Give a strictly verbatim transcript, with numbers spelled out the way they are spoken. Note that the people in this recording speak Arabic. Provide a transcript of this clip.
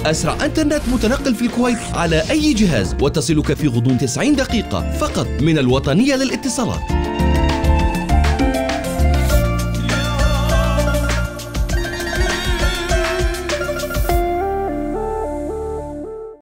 أسرع إنترنت متنقل في الكويت على أي جهاز، وتصلك في غضون تسعين دقيقة فقط من الوطنية للاتصالات.